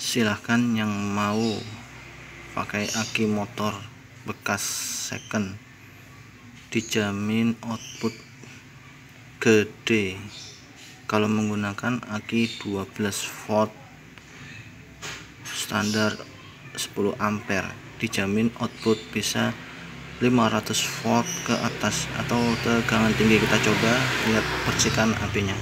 Silahkan yang mau pakai aki motor bekas second, dijamin output gede. Kalau menggunakan aki 12 volt standar 10 ampere, dijamin output bisa 500 volt ke atas atau tegangan tinggi. Kita coba lihat percikan apinya.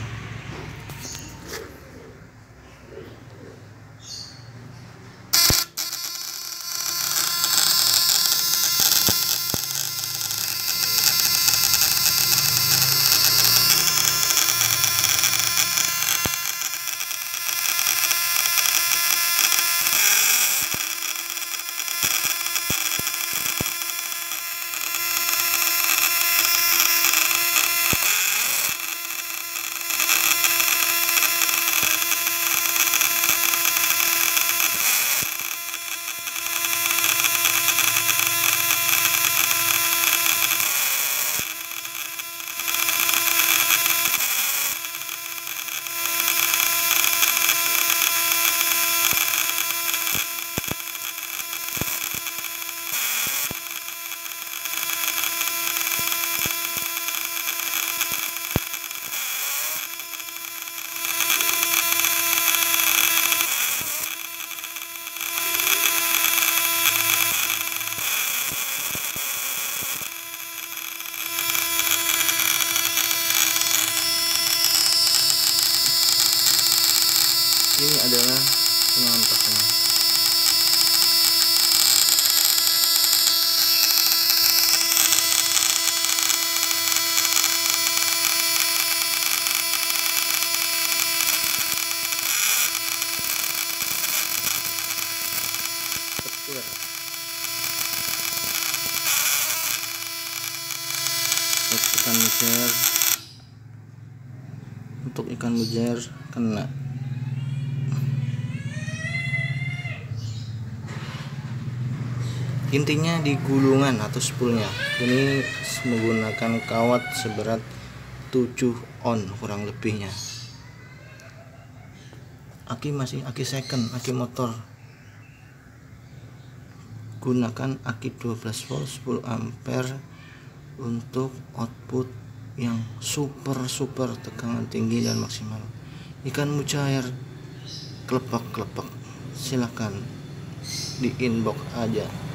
Ini adalah penampakannya. Ikan mujair, untuk ikan mujair kena. Intinya di gulungan atau spoolnya ini menggunakan kawat seberat 7 on kurang lebihnya. Aki masih aki second, aki motor. Gunakan aki 12 volt 10 ampere untuk output yang super tegangan tinggi dan maksimal. Ikan mujair kelepak-kelepak, silahkan di inbox aja.